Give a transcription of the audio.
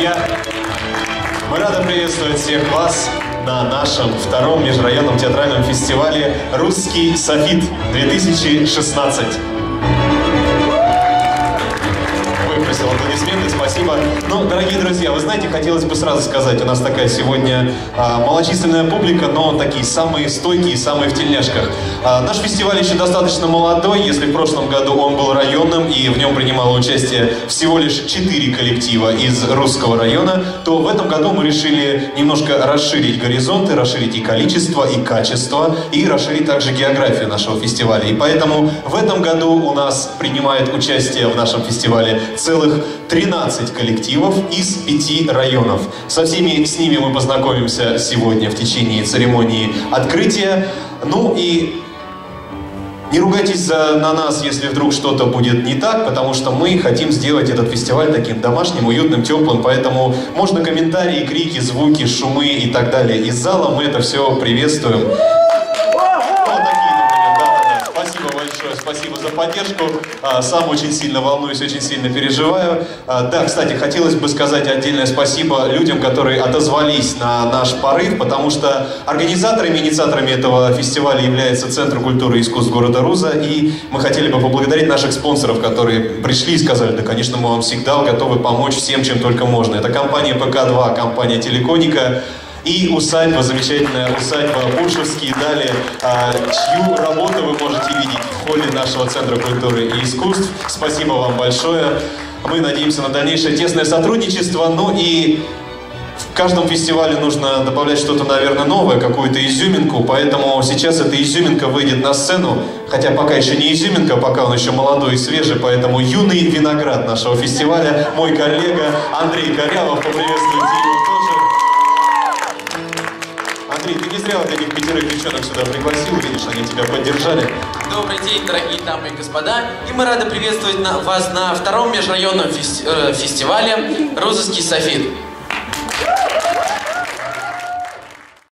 друзья! Мы рады приветствовать всех вас на нашем втором межрайонном театральном фестивале «Русский Софит-2016». Выпросил аплодисменты, спасибо. Ну, дорогие друзья, вы знаете, хотелось бы сразу сказать, у нас такая сегодня малочисленная публика, но такие самые стойкие, самые в тельняшках. Наш фестиваль еще достаточно молодой, если в прошлом году он был районным и в нем принимало участие всего лишь 4 коллектива из русского района, то в этом году мы решили немножко расширить горизонты, расширить и количество, и качество, и расширить также географию нашего фестиваля. И поэтому в этом году у нас принимает участие в нашем фестивале целых 13 коллективов из 5 районов. Со всеми с ними мы познакомимся сегодня в течение церемонии открытия. Ну и не ругайтесь на нас, если вдруг что-то будет не так, потому что мы хотим сделать этот фестиваль таким домашним, уютным, теплым, поэтому можно комментарии, крики, звуки, шумы и так далее из зала, мы это все приветствуем. Спасибо большое, спасибо за поддержку. Сам очень сильно волнуюсь, очень сильно переживаю. Да, кстати, хотелось бы сказать отдельное спасибо людям, которые отозвались на наш порыв, потому что организаторами, инициаторами этого фестиваля является Центр культуры и искусств города Руза, и мы хотели бы поблагодарить наших спонсоров, которые пришли и сказали, да, конечно, мы вам всегда готовы помочь всем, чем только можно. Это компания ПК-2, компания Телеконика, и усадьба, замечательная усадьба Буршевские дали, чью работу вы можете видеть в холле нашего Центра культуры и искусств. Спасибо вам большое. Мы надеемся на дальнейшее тесное сотрудничество. Ну и в каждом фестивале нужно добавлять что-то, наверное, новое, какую-то изюминку. Поэтому сейчас эта изюминка выйдет на сцену. Хотя пока еще не изюминка, пока он еще молодой и свежий. Поэтому юный виноград нашего фестиваля, мой коллега Андрей Корявов. Поприветствуйте его тоже. Андрей, ты не зря вот этих 5 девчонок сюда пригласил, видишь, они тебя поддержали. Добрый день, дорогие дамы и господа, и мы рады приветствовать вас на втором межрайонном фестивале «Рузский Софит».